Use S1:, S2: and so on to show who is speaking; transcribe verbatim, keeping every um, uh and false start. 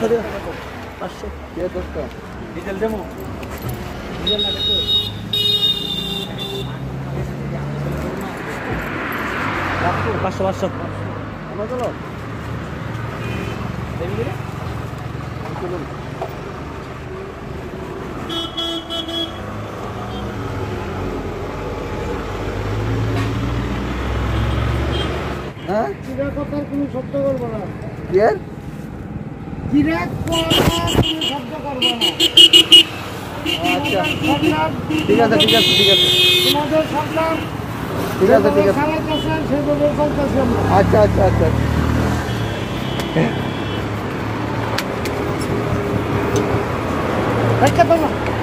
S1: পাঁচশো দিয়ে পাঁচশো দিয়ে দশটা ডিজেল দেবো ডিজেল না দেখো পাঁচশো পাঁচশো আমার চলো দেবি রে চলুন হ্যাঁ কিরা কথার কোনো শব্দ করবো না কি এর কিরা কথার কোনো শব্দ করবো না আচ্ছা ঠিক আছে ঠিক আছে ঠিক আছে তোমাদের সরকার ঠিক আছে ঠিক আছে চালাতেছেন সেভাবে চলতেছি আমরা আচ্ছা আচ্ছা আচ্ছা একটা তো